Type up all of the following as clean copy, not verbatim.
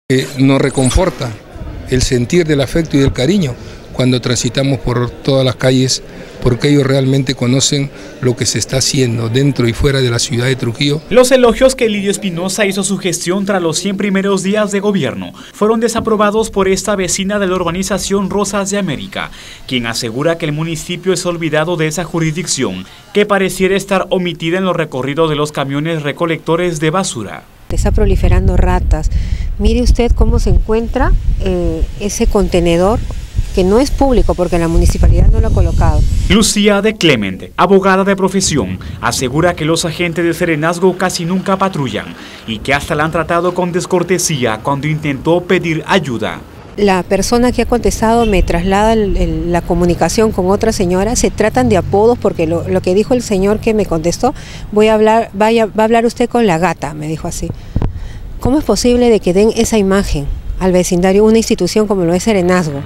Nos reconforta el sentir del afecto y del cariño cuando transitamos por todas las calles, porque ellos realmente conocen lo que se está haciendo dentro y fuera de la ciudad de Trujillo. Los elogios que Lidio Espinosa hizo a su gestión tras los 100 primeros días de gobierno fueron desaprobados por esta vecina de la urbanización Rosas de América, quien asegura que el municipio es olvidado de esa jurisdicción que pareciera estar omitida en los recorridos de los camiones recolectores de basura. Está proliferando ratas. Mire usted cómo se encuentra ese contenedor que no es público porque la municipalidad no lo ha colocado. Lucía de Clemente, abogada de profesión, asegura que los agentes de Serenazgo casi nunca patrullan y que hasta la han tratado con descortesía cuando intentó pedir ayuda. La persona que ha contestado me traslada la comunicación con otra señora, se tratan de apodos porque lo que dijo el señor que me contestó, va a hablar usted con la gata, me dijo así. ¿Cómo es posible de que den esa imagen al vecindario, una institución como lo es Serenazgo?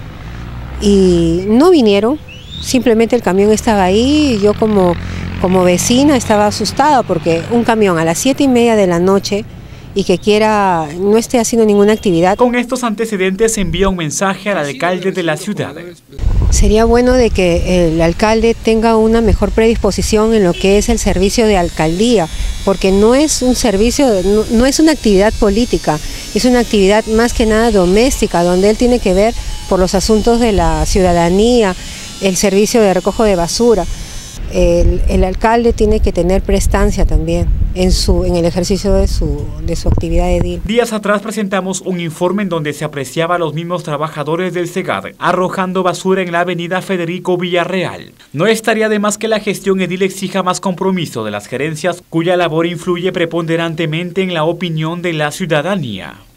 Y no vinieron, simplemente el camión estaba ahí y yo como vecina estaba asustada porque un camión a las 7:30 de la noche y que no esté haciendo ninguna actividad. Con estos antecedentes se envía un mensaje al alcalde de la ciudad. Sería bueno de que el alcalde tenga una mejor predisposición en lo que es el servicio de alcaldía, porque no es un servicio, no es una actividad política, es una actividad más que nada doméstica, donde él tiene que ver por los asuntos de la ciudadanía, el servicio de recojo de basura. El alcalde tiene que tener prestancia también en el ejercicio de su actividad edil. Días atrás presentamos un informe en donde se apreciaba a los mismos trabajadores del SEGAD arrojando basura en la avenida Federico Villarreal. No estaría de más que la gestión edil exija más compromiso de las gerencias cuya labor influye preponderantemente en la opinión de la ciudadanía.